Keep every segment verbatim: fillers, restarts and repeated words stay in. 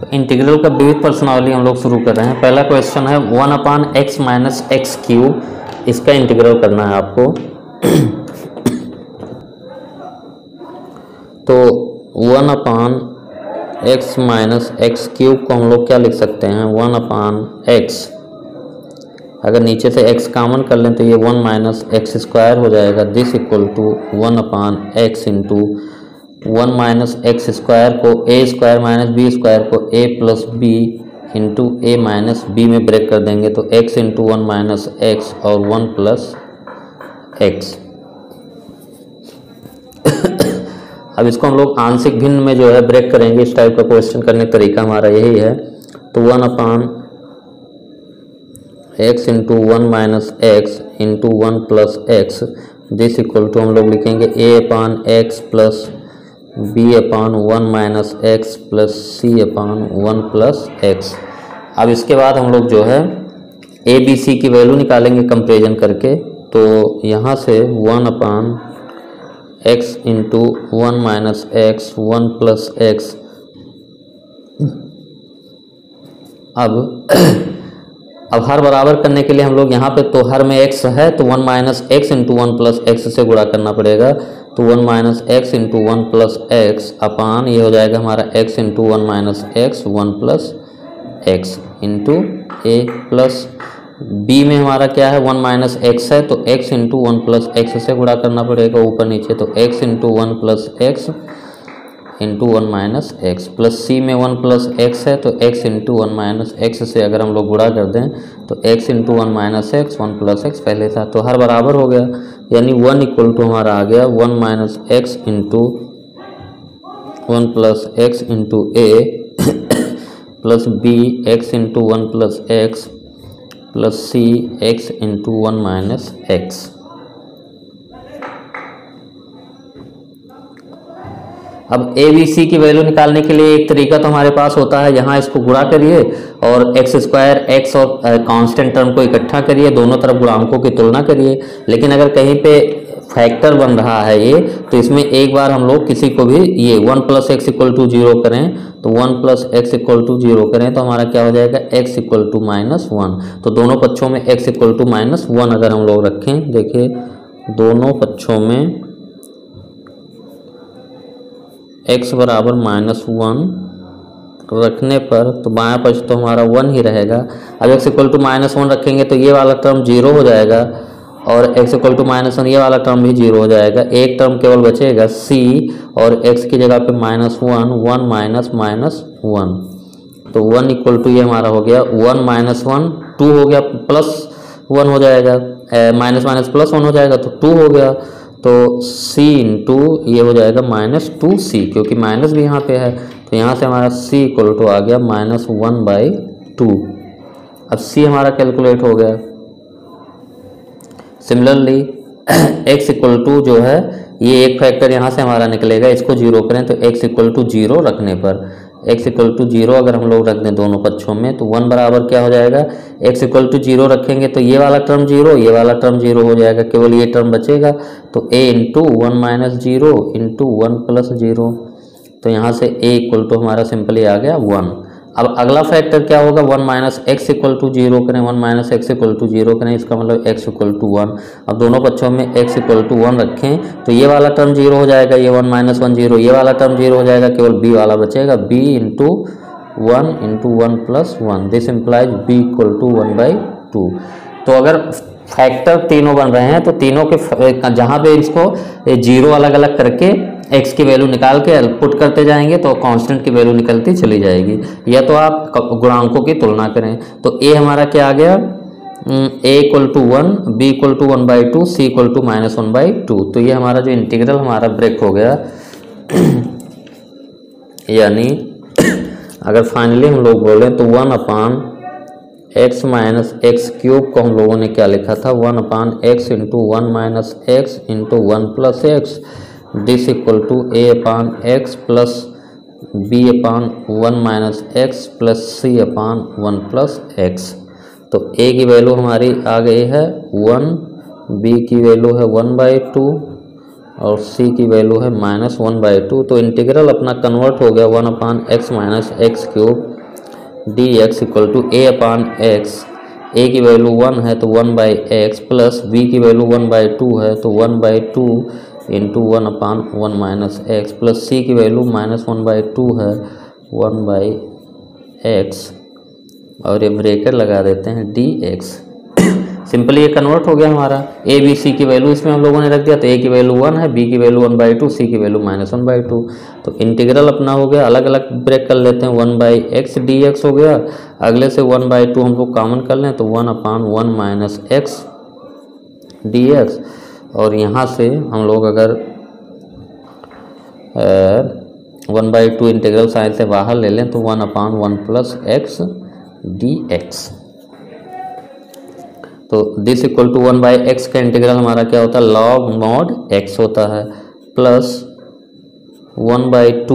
Integral का विविध प्रश्नावली हम लोग शुरू कर रहे हैं। पहला क्वेश्चन है one upon x minus x cube, इसका इंटीग्रल करना है आपको। तो one upon x minus x cube को हम लोग क्या लिख सकते हैं, वन अपान एक्स, अगर नीचे से x कॉमन कर लें तो ये वन माइनस एक्स स्क्वायर हो जाएगा। This equal to one upon x into one minus x square को a square minus b square को a plus b into a minus b में ब्रेक कर देंगे तो x into one minus x और one plus x. अब इसको हम लोग आंशिक भिन्न में जो है ब्रेक करेंगे। इस टाइप का क्वेश्चन करने का तरीका हमारा यही है। तो one upon x into one minus x into one plus x, this equal to हम लोग लिखेंगे a upon x plus b upon one minus x plus c upon one plus x. अब इसके बाद हम लोग जो है ए बी सी की वैल्यू निकालेंगे कंपेरिजन करके। तो यहाँ से one upon x into one minus x one plus x. अब अब हर बराबर करने के लिए हम लोग यहाँ पे तो हर में x है तो one minus x into one plus x से गुणा करना पड़ेगा। तो one minus x into one plus x upon ये हो जाएगा हमारा x into one minus x one plus x into a plus b में हमारा क्या है वन माइनस एक्स है तो x into one plus x से गुणा करना पड़ेगा ऊपर नीचे। तो x into one plus x into one minus x plus c में वन प्लस एक्स है तो x into one minus x से अगर हम लोग गुणा कर दें तो x into one minus x one plus x पहले था तो हर बराबर हो गया, यानी वन इक्वल टू हमारा आ गया one minus x into one plus x into a plus b x into one plus x plus c x into one minus x. अब ए बी सी की वैल्यू निकालने के लिए एक तरीका तो हमारे पास होता है, यहाँ इसको गुणा करिए और एक्स स्क्वायर एक्स और कांस्टेंट टर्म को इकट्ठा करिए, दोनों तरफ गुणांकों की तुलना करिए। लेकिन अगर कहीं पे फैक्टर बन रहा है ये तो इसमें एक बार हम लोग किसी को भी ये one plus x equal to zero करें तो one plus x equal to zero करें तो हमारा क्या हो जाएगा x equal to minus one. तो दोनों पक्षों में x equal to minus one अगर हम लोग रखें, देखिए दोनों पक्षों में x बराबर माइनस वन रखने पर तो बायां पक्ष तो हमारा वन ही रहेगा। अब x equal to minus one रखेंगे तो ये वाला टर्म जीरो हो जाएगा और x equal to minus one ये वाला टर्म भी जीरो हो जाएगा। एक टर्म केवल बचेगा c और x की जगह पे minus one, one minus minus one, तो वन इक्वल टू ये हमारा हो गया वन माइनस वन, टू हो गया प्लस वन हो जाएगा, माइनस माइनस प्लस वन हो जाएगा तो टू हो गया। तो c इंटू ये हो जाएगा माइनस टू सी, क्योंकि माइनस भी यहाँ पे है तो यहाँ से हमारा c इक्वल टू आ गया माइनस वन बाई टू। अब c हमारा कैलकुलेट हो गया। सिमिलरली x इक्वल टू जो है ये एक फैक्टर यहाँ से हमारा निकलेगा, इसको जीरो करें तो x इक्वल टू जीरो रखने पर x इक्वल टू जीरो अगर हम लोग रख दें दोनों पक्षों में तो वन बराबर क्या हो जाएगा x इक्वल टू जीरो रखेंगे तो ये वाला टर्म जीरो, ये वाला टर्म जीरो हो जाएगा, केवल ये टर्म बचेगा। तो a into one minus zero into one plus zero, तो यहाँ से a इक्वल टू हमारा सिंपली आ गया वन। अब अगला फैक्टर क्या होगा one minus x equal to zero करें, one minus x equal to zero करें, इसका मतलब x इक्वल टू वन। अब दोनों पक्षों में x इक्वल टू वन रखें तो ये वाला टर्म जीरो हो जाएगा, ये वन माइनस वन जीरो, ये वाला टर्म जीरो हो जाएगा, केवल b वाला बचेगा, b into one into one plus one, this implies b equal to one by two. तो अगर फैक्टर तीनों बन रहे हैं तो तीनों के जहाँ पे इसको जीरो अलग अलग करके x की वैल्यू निकाल के पुट करते जाएंगे तो कांस्टेंट की वैल्यू निकलती चली जाएगी, या तो आप गुणांकों की तुलना करें। तो a हमारा क्या आ गया a equal to one, b equal to one by two, c equal to minus one by two. तो ये हमारा जो इंटीग्रल हमारा ब्रेक हो गया। यानी अगर फाइनली हम लोग बोलें तो one upon x minus x cube को हम लोगों ने क्या लिखा था one upon x into one minus x into one plus x, this equal to a upon x plus b upon one minus x plus c upon one plus x. तो a की value हमारी आ गई है one, b की value है one by two और c की वैल्यू है माइनस वन बाई टू। तो इंटीग्रल अपना कन्वर्ट हो गया one upon x minus x cube d x equal to a upon x, a की वैल्यू वन है तो one by x, plus b की वैल्यू वन बाई टू है तो one by two into one upon one minus x, plus c की value minus one by two है one by x, और ये ब्रेकेट लगा देते हैं डी एक्स। सिंपली ये कन्वर्ट हो गया हमारा, ए बी सी की वैल्यू इसमें हम लोगों ने रख दिया, तो ए की वैल्यू वन है, बी की value one by two, C की value minus one by two. तो इंटीग्रल अपना हो गया, अलग अलग ब्रेक कर लेते हैं, one by x d x हो गया, अगले से वन बाई टू हम लोग कॉमन कर लें तो one upon one minus x d x, और यहाँ से हम लोग अगर one by two integral sign से बाहर ले लें तो one upon one plus x d x. तो this equal to one by x का इंटीग्रल हमारा क्या होता है, लॉग मॉड एक्स होता है, प्लस वन बाई टू।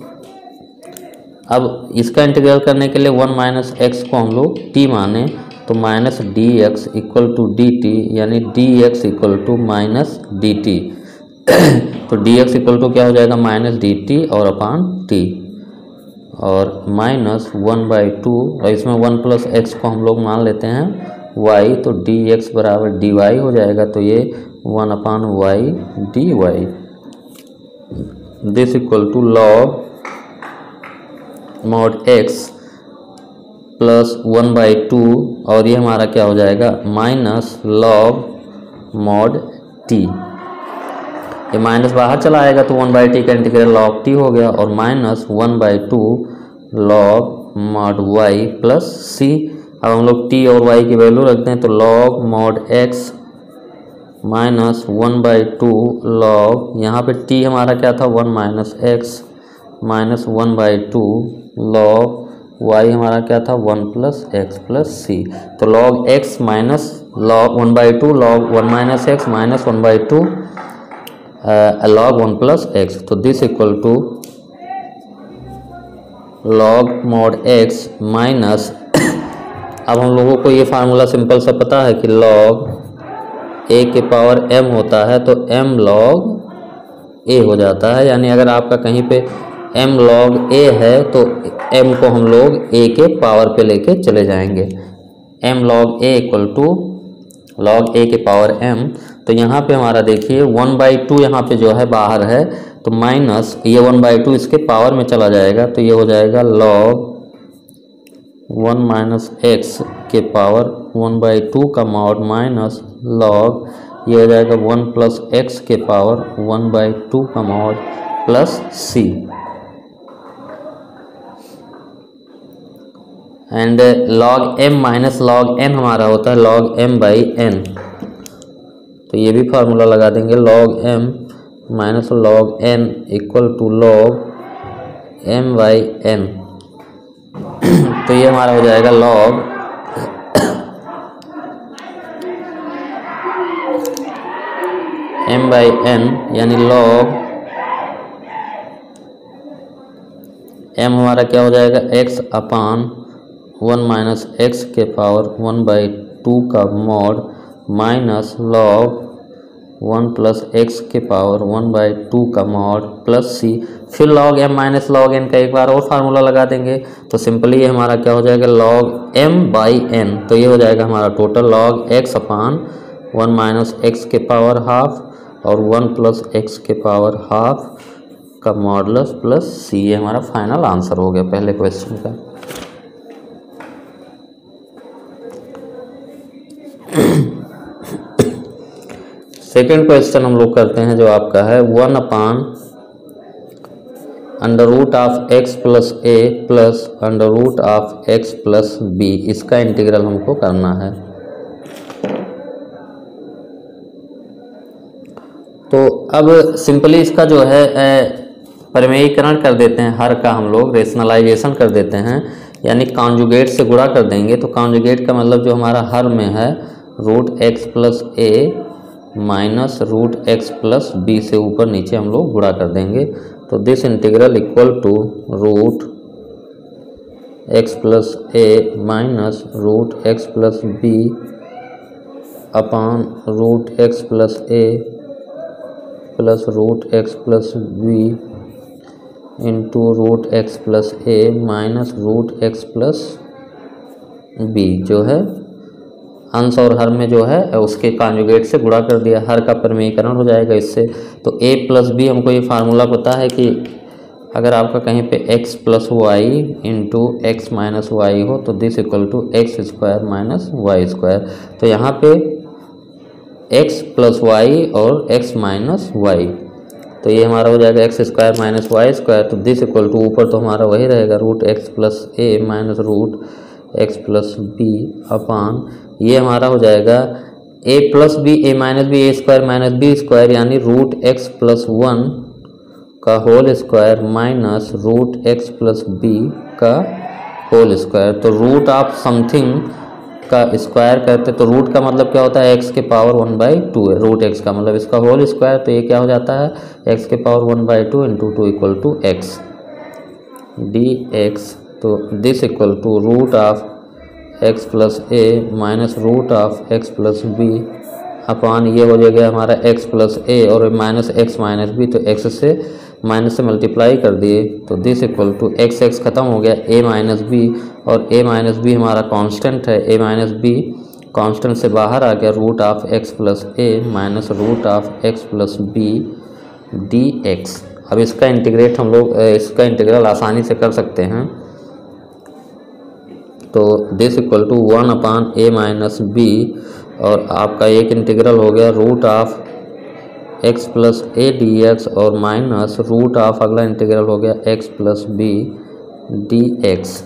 अब इसका इंटीग्रल करने के लिए वन माइनस एक्स को हम लोग टी माने तो minus d x equal to d t, यानी d x equal to minus d t. तो डी एक्स इक्वल टू क्या हो जाएगा, माइनस डी टी और अपान टी, और माइनस वन बाई टू, और इसमें वन प्लस एक्स को हम लोग मान लेते हैं y, तो डी एक्स बराबर डी वाई हो जाएगा, तो ये one upon y d y. This equal to log mod x plus one by two, और ये हमारा क्या हो जाएगा, माइनस लॉग मॉड t। ये माइनस बाहर चला आएगा तो वन बाई टी का इंटीग्रल लॉग टी हो गया, और minus one by two log mod y plus c. अब हम लोग t और y की वैल्यू रखते हैं तो log mod x minus one by two log, यहाँ पे t हमारा क्या था, one minus x minus one by two log y हमारा क्या था, one plus x plus c. तो log x minus log one by two log one minus x minus one by two log one plus x. तो this equal to log mod x minus, अब हम लोगों को ये formula simple सा पता है कि log a के पावर m होता है तो m log a हो जाता है, यानी अगर आपका कहीं पे m log a है तो m को हम लोग a के पावर पे लेके चले जाएंगे। m log a equal to log a के पावर m, तो यहाँ पे हमारा देखिए वन बाई टू यहाँ पे जो है बाहर है तो माइनस ये वन बाई टू इसके पावर में चला जाएगा, तो ये हो जाएगा log वन माइनस एक्स के पावर वन बाई टू का मॉड माइनस लॉग, ये हो जाएगा वन प्लस एक्स के पावर वन बाई टू का mod plus c. And log m minus log n हमारा होता है लॉग एम बाई एन, तो ये भी फार्मूला लगा देंगे, log m minus log n equal to log m by n. तो ये हमारा हो जाएगा लॉग m बाई एन, यानी लॉग m हमारा क्या हो जाएगा, x upon one minus x के पावर वन बाई टू का mod minus log one plus x के पावर वन बाई टू का मॉड प्लस सी। फिर log m minus log n का एक बार और फार्मूला लगा देंगे, तो सिंपली ये हमारा क्या हो जाएगा, लॉग एम बाई एन, तो ये हो जाएगा हमारा total log x upon one minus x के पावर हाफ और वन प्लस एक्स के पावर हाफ का मॉडुलस प्लस सी। ये हमारा फाइनल आंसर हो गया पहले क्वेश्चन का। सेकेंड क्वेश्चन हम लोग करते हैं जो आपका है one upon under root of x plus a plus under root of x plus b, इसका इंटीग्रल हमको करना है। तो अब सिंपली इसका जो है परिमेयीकरण कर देते हैं, हर का हम लोग रेशनलाइजेशन कर देते हैं, यानी कॉन्जुगेट से गुणा कर देंगे। तो कॉन्जुगेट का मतलब जो हमारा हर में है root x plus a minus root x plus b से ऊपर नीचे हम लोग गुणा कर देंगे। तो this integral equal to root x plus a minus root x plus b upon root x plus a plus root x plus b into root x plus a minus root x plus b जो है अंश और हर में जो है उसके conjugate से गुणा कर दिया, हर का परिमेयीकरण हो जाएगा इससे। तो a प्लस बी हमको ये फार्मूला पता है कि अगर आपका कहीं पे x plus y into x minus y हो तो this equal to x square minus y square. तो यहाँ पे x प्लस वाई और x माइनस वाई, तो ये हमारा हो जाएगा x square minus y square. तो दिस इक्वल टू ऊपर तो हमारा वही रहेगा root x plus a minus root x plus b upon ये हमारा हो जाएगा a plus b a minus b A square minus b square यानी रूट एक्स प्लस वन का whole square minus root x plus b का whole square. तो root of something का square करते तो रूट का मतलब क्या होता है एक्स के पावर वन बाई टू है, रूट एक्स का मतलब इसका होल स्क्वायर। तो ये क्या हो जाता है एक्स के power one by two into two equal to x d x. तो this equal to root of x plus a minus root of x plus b upon ये हो जाएगा हमारा एक्स प्लस ए और माइनस एक्स माइनस बी, तो x से minus से multiply कर दिए तो this equal to x x खत्म हो गया ए माइनस बी और ए माइनस बी हमारा कांस्टेंट है, ए माइनस बी कांस्टेंट से बाहर आ गया root of x plus a minus root of x plus b d x. अब इसका इंटीग्रेट हम लोग इसका इंटीग्रल आसानी से कर सकते हैं। तो this equal to one upon a minus b और आपका एक इंटीग्रल हो गया root of x plus a d x और माइनस रूट ऑफ अगला इंटीग्रल हो गया x plus b d x.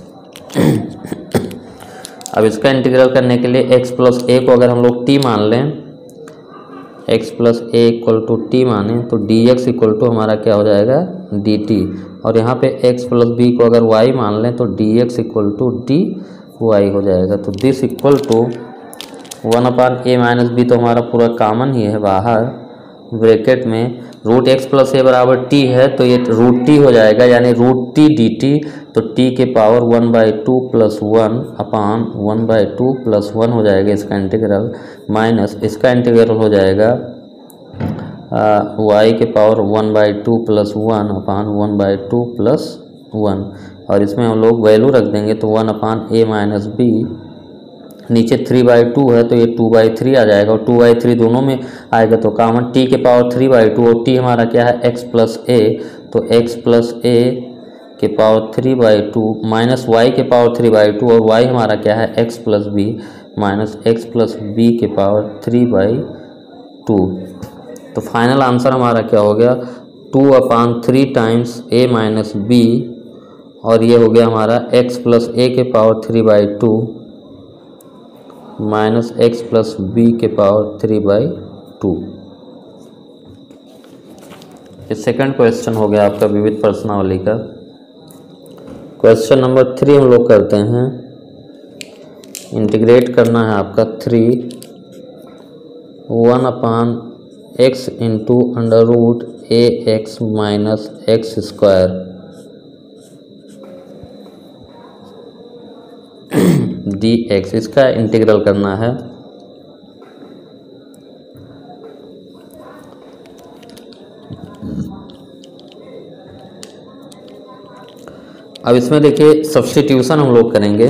अब इसका इंटीग्रल करने के लिए एक्स प्लस ए को अगर हम लोग टी मान लें, x plus a equal to t माने तो डी एक्स इक्वल टू हमारा क्या हो जाएगा डी टी, और यहाँ पे एक्स प्लस बी को अगर वाई मान लें तो d x equal to d y हो जाएगा। तो this equal to one upon a minus b तो हमारा पूरा कॉमन ही है बाहर ब्रैकेट में, रूट एक्स प्लस ए बराबर टी है तो ये रूट टी हो जाएगा यानी रूट टी डी टी। तो टी के power one by two plus one upon one by two plus one हो जाएगा इसका इंटीग्रल, माइनस इसका इंटीग्रल हो जाएगा वाई के power one by two plus one upon one by two plus one, और इसमें हम लोग वैल्यू रख देंगे तो one upon a minus b, नीचे थ्री बाई टू है तो ये टू बाई थ्री आ जाएगा और टू बाई थ्री दोनों में आएगा तो कॉमन टी के पावर थ्री बाई टू और टी हमारा क्या है एक्स प्लस ए, तो एक्स प्लस ए के power three by two minus y के पावर थ्री बाई टू और वाई हमारा क्या है x plus b minus x plus b के पावर थ्री बाई टू। तो फाइनल आंसर हमारा क्या हो गया two upon three times a minus b और ये हो गया हमारा एक्स प्लस ए के power three by two minus x plus b के पावर थ्री बाई टू। ये सेकंड क्वेश्चन हो गया आपका विविध प्रश्नावली का। क्वेश्चन नंबर थ्री हम लोग करते हैं, इंटीग्रेट करना है आपका three one upon x into under root a x minus x square d x, इसका इंटीग्रल करना है। अब इसमें देखिए सब्स्टिट्यूशन हम लोग करेंगे,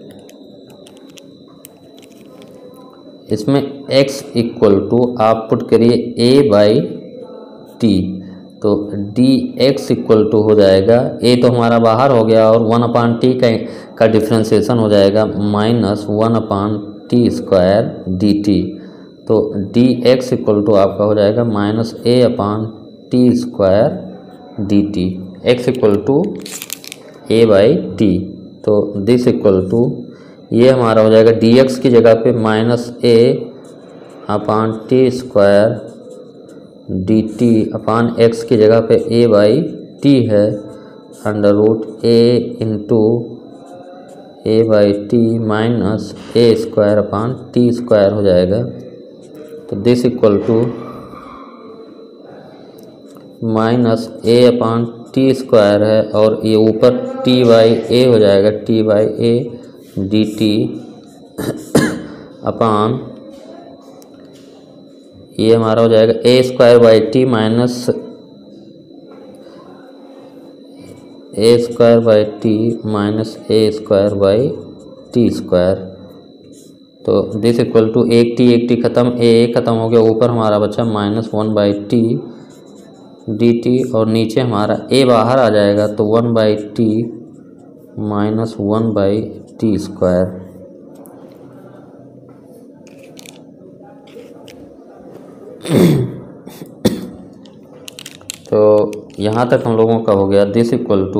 इसमें x इक्वल टू आप पुट करिए a बाई टी, तो डी एक्स इक्वल टू हो जाएगा a तो हमारा बाहर हो गया और वन अपान टी का का डिफ्रेंसिएशन हो जाएगा minus one upon t square d t, तो डी एक्स इक्वल टू आपका हो जाएगा minus a upon t square d t, x equal to a by t. तो दिस इक्वल टू ये हमारा हो जाएगा डी एक्स की जगह पे minus a upon t square d t upon x की जगह पे ए बाई टी है under root a into a by t minus a square upon t square हो जाएगा। तो this equal to minus a upon t square है और ये ऊपर टी बाई ए हो जाएगा, t by a d t upon ये हमारा हो जाएगा a square by t minus a square by t minus a square by t square. तो दिस इक्वल टू एक टी एक टी खत्म, ए ए खत्म हो गया, ऊपर हमारा बचा minus one by T d t और नीचे हमारा ए बाहर आ जाएगा तो one by t minus one by t square. तो यहाँ तक हम लोगों का हो गया। दिस इक्वल टू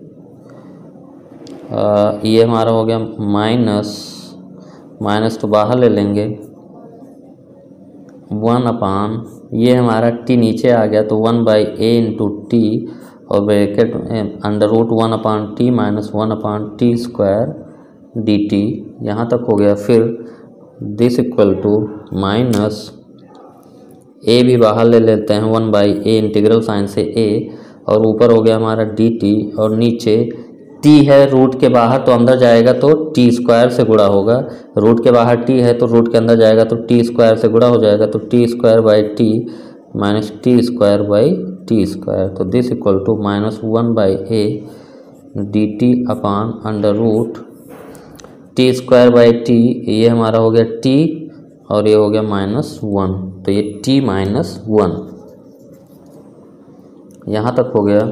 ये हमारा हो गया माइनस माइनस तो बाहर ले लेंगे वन अपान ये हमारा टी नीचे आ गया तो one by a into t और bracket under root one upon t minus one upon t square d t. यहाँ तक हो गया। फिर this equal to minus a भी बाहर ले लेते हैं one by a integral sign से ए और ऊपर हो गया हमारा डी टी और नीचे टी है रूट के बाहर तो अंदर जाएगा तो टी स्क्वायर से गुणा होगा, रूट के बाहर टी है तो रूट के अंदर जाएगा तो टी स्क्वायर से गुणा हो जाएगा तो t square by t minus t square by t square. तो this equal to minus one by a d t upon under root t square by t ये हमारा हो गया टी और ये हो गया माइनस वन तो ये टी माइनस वन। यहाँ तक हो गया।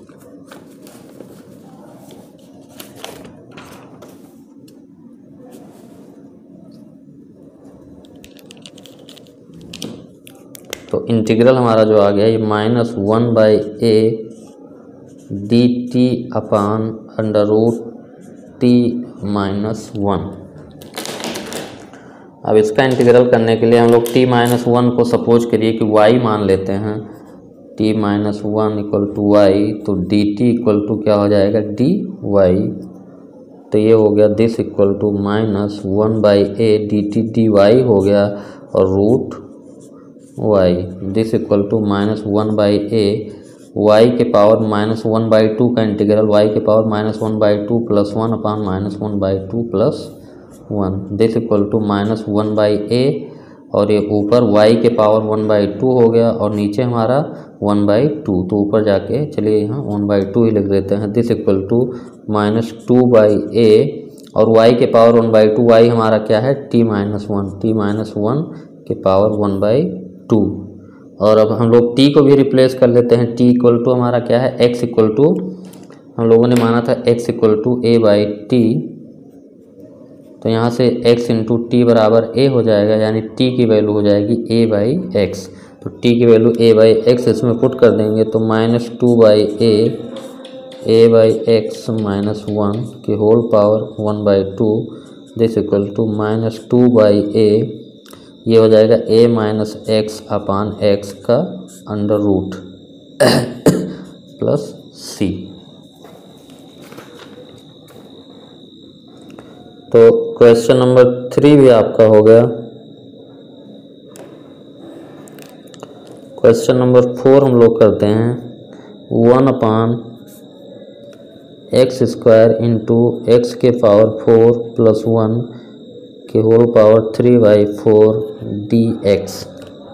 तो इंटीग्रल हमारा जो आ गया ये minus one by a d t upon under root t minus one. अब इसका इंटीग्रल करने के लिए हम लोग t माइनस वन को सपोज करिए कि y मान लेते हैं, t minus one equal to y तो डी टी इक्वल टू क्या हो जाएगा डी वाई। तो ये हो गया this equal to minus one by a d t d y हो गया और root Y. This equal to minus one by a y के power minus one by two का इंटीग्रल वाई के power minus one by two plus one upon minus one by two plus one. This equal to minus one by a और ये ऊपर y के power one by to हो गया और नीचे हमारा वन बाई टू तो ऊपर जाके चलिए यहाँ वन बाई टू ही लिख देते हैं। This equal to minus two by a और y के power one by two y हमारा क्या है t minus one t minus one के पावर वन बाई टू। और अब हम लोग t को भी रिप्लेस कर लेते हैं। t इक्वल टू हमारा क्या है x इक्वल टू हम लोगों ने माना था x equal to a by t तो यहाँ से x इंटू टी बराबर a हो जाएगा यानी t की वैल्यू हो जाएगी a बाई एक्स। तो t की वैल्यू a बाई एक्स इसमें पुट कर देंगे तो minus two by a a by x minus one की whole power one by two. This equal to minus two by a ये हो जाएगा a minus x upon x का under root plus c. तो question number three भी आपका हो गया। क्वेश्चन नंबर फोर हम लोग करते हैं one upon x square into x के पावर फोर प्लस वन के whole power three by four d x.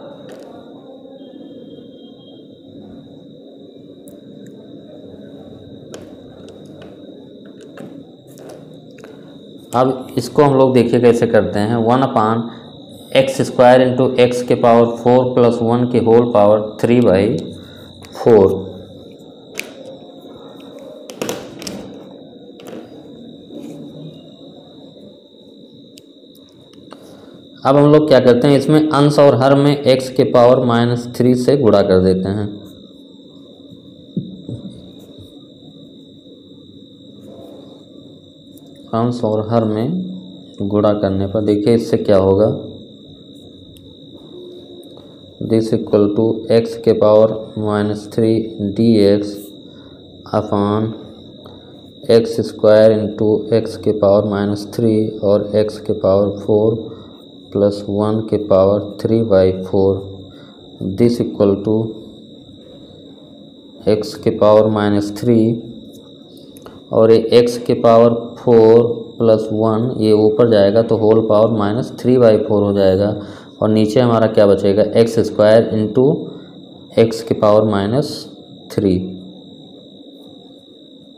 अब इसको हम लोग देखिए कैसे करते हैं। One upon x square into x के पावर फोर प्लस वन के whole power three by four. अब हम लोग क्या करते हैं इसमें अंश और हर में एक्स के पावर माइनस थ्री से गुणा कर देते हैं। अंश और हर में गुणा करने पर देखिए इससे क्या होगा। दिस इक्वल टू एक्स के power minus three d x upon x square into x के पावर माइनस थ्री और एक्स के पावर फोर प्लस वन के power three by four. This equal to x के पावर माइनस थ्री और ये x के power four plus one ये ऊपर जाएगा तो whole power minus three by four हो जाएगा और नीचे हमारा क्या बचेगा एक्स स्क्वायर इंटू एक्स के पावर माइनस थ्री।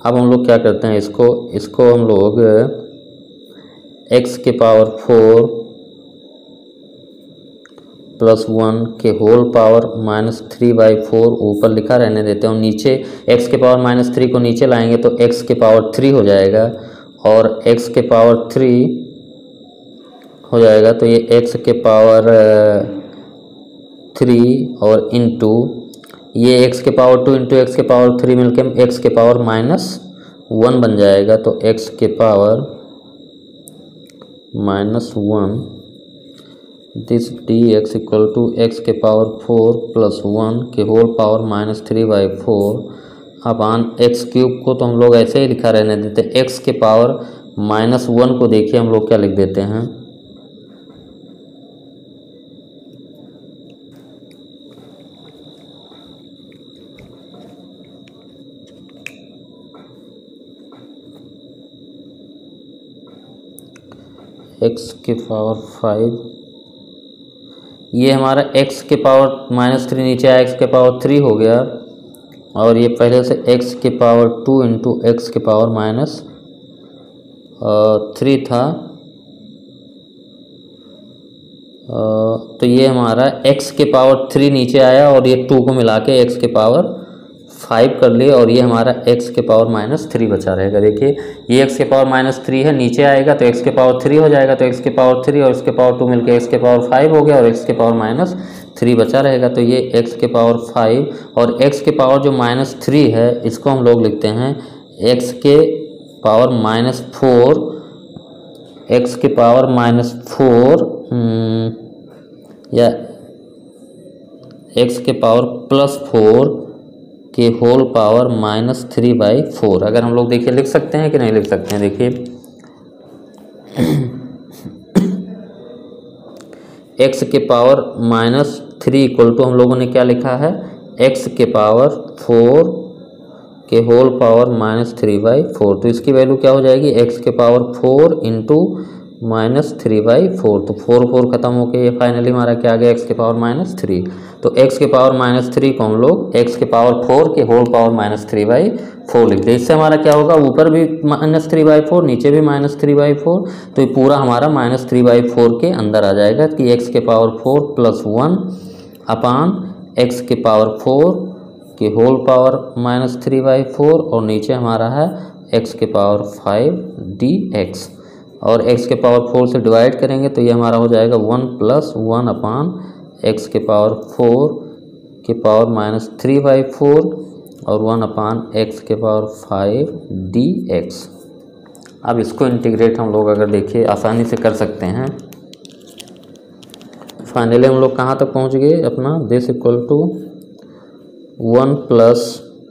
अब हम लोग क्या करते हैं, इसको इसको हम लोग एक्स के पावर फोर प्लस वन के whole power minus three by four ऊपर लिखा रहने देते हैं, और नीचे एक्स के पावर माइनस थ्री को नीचे लाएंगे तो एक्स के पावर थ्री हो जाएगा, और एक्स के पावर थ्री हो जाएगा तो ये एक्स के पावर थ्री और इंटू ये एक्स के पावर टू इंटू एक्स के पावर थ्री मिलकर एक्स के पावर माइनस वन बन जाएगा। तो एक्स के power minus one this d x equal to x के पावर फोर प्लस वन के whole power minus three by four upon x cube को तो हम लोग ऐसे ही लिखा रहने देते हैं। एक्स के पावर माइनस वन को देखिए हम लोग क्या लिख देते हैं, एक्स के पावर फाइव, ये हमारा x के पावर माइनस थ्री नीचे आया x के पावर थ्री हो गया, और ये पहले से x के पावर टू इंटू एक्स के पावर माइनस थ्री था, आ, तो ये हमारा x के पावर थ्री नीचे आया और ये टू को मिला के x के पावर फाइव कर लिए, और ये हमारा x के पावर माइनस थ्री बचा रहेगा। देखिए ये x के पावर माइनस थ्री है, नीचे आएगा तो x के पावर थ्री हो जाएगा, तो x के पावर थ्री और इसके पावर टू मिलकर x के पावर फाइव हो गया, और x के पावर माइनस थ्री बचा रहेगा। तो ये x के पावर फाइव और x के पावर जो माइनस थ्री है इसको हम लोग लिखते हैं x के पावर माइनस फोर, एक्स के पावर माइनस फोर या x के पावर प्लस फोर के whole power minus three by four. अगर हम लोग देखिए लिख सकते हैं कि नहीं लिख सकते हैं, देखिए x के power minus three equal to हम लोगों ने क्या लिखा है, x के पावर फोर के whole power minus three by four. तो इसकी वैल्यू क्या हो जाएगी, x के power four into minus three by four, तो फोर फोर खत्म होके ये फाइनली हमारा क्या आ गया, x के पावर माइनस थ्री। तो x के पावर माइनस थ्री को हम लोग x के पावर फोर के whole power minus three by four लिखते हैं। इससे हमारा क्या होगा, ऊपर भी माइनस थ्री बाई फोर नीचे भी माइनस थ्री बाई फोर, तो ये पूरा हमारा माइनस थ्री बाई फोर के अंदर आ जाएगा कि x के power four plus one upon x के पावर फोर के whole power minus three by four, और नीचे हमारा है x के पावर फाइव डी एक्स, और x के पावर फोर से डिवाइड करेंगे तो ये हमारा हो जाएगा one plus one upon x के पावर फोर के power minus three by four और वन अपान एक्स के पावर फाइव डी एक्स। अब इसको इंटीग्रेट हम लोग अगर देखिए आसानी से कर सकते हैं। फाइनली हम लोग कहाँ तक पहुँच गए अपना, this equal to one plus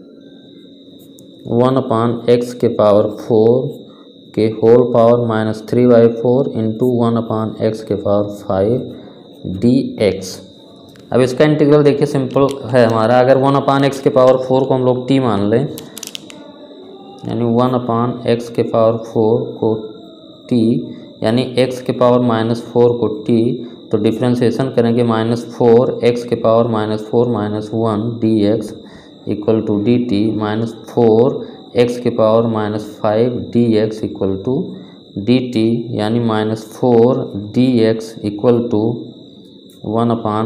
one upon x के पावर फोर के whole power minus three by four into one upon x के पावर फाइव डी एक्स। अब इसका इंटीग्रल देखिए सिंपल है हमारा, अगर वन अपान एक्स के पावर फोर को हम लोग टी मान लें, यानी वन अपान एक्स के पावर फोर को टी यानी एक्स के पावर माइनस फोर को टी, तो डिफ्रेंशिएशन करेंगे माइनस फोर एक्स के power minus four minus one d x equal to d t minus four x के power minus five d x equal to d t, यानी minus four d x equal to one upon,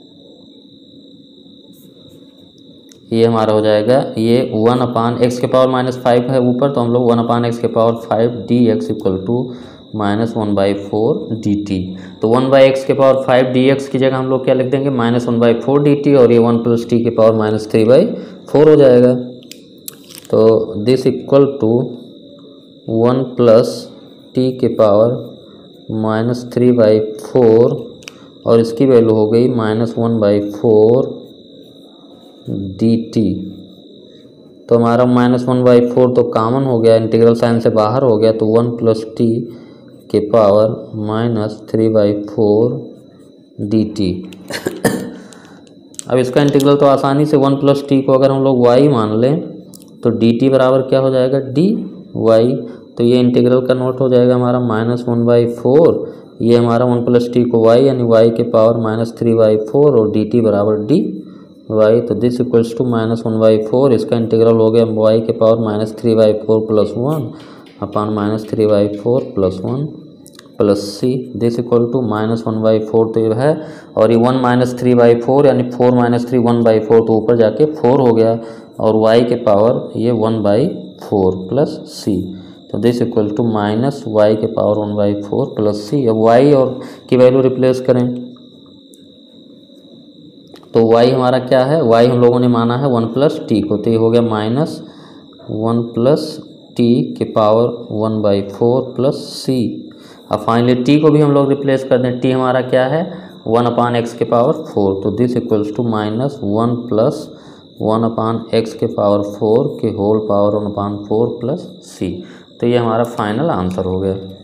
ये हमारा हो जाएगा ये one upon x के power minus five है ऊपर, तो हम लोग वन अपान एक्स के power five d x equal to minus one by four d t. तो वन बाई एक्स के पावर फाइव डी एक्स की जगह हम लोग क्या लिख देंगे, minus one by four d t, और ये वन प्लस टी के power minus three by four हो जाएगा। तो this equal to one plus t के power minus three by four, और इसकी वैल्यू हो गई minus one by four d t. तो हमारा माइनस वन बाई फोर तो कॉमन हो गया, इंटीग्रल साइन से बाहर हो गया, तो वन प्लस टी के power minus three by four d t. अब इसका इंटीग्रल तो आसानी से वन प्लस टी को अगर हम लोग वाई मान लें तो डी टी बराबर क्या हो जाएगा, डी वाई। तो ये इंटीग्रल कन्वर्ट हो जाएगा हमारा माइनस वन बाई फोर, ये हमारा वन प्लस टी को वाई यानी वाई के power minus three by four और डी टी बराबर डी वाई, तो this equals to minus one by four, इसका इंटीग्रल हो गया वाई के power minus three by four plus one upon minus three by four plus one plus c, this equal to minus one by four तो ये है, और ये one minus three by four यानी four minus three one by four, तो ऊपर जाके four हो गया, और वाई के पावर ये one by four plus c, तो this equal to minus y के power one by four plus c. अब वाई और की वैल्यू रिप्लेस करें तो y हमारा क्या है, y हम लोगों ने माना है वन प्लस टी को, तो ये हो गया माइनस वन प्लस टी के power one by four plus c. अब फाइनली t को भी हम लोग रिप्लेस कर दें, t हमारा क्या है वन अपान एक्स के पावर फोर, तो this equals to minus one plus one upon x के पावर फोर के whole power one upon four plus c, तो ये हमारा फाइनल आंसर हो गया।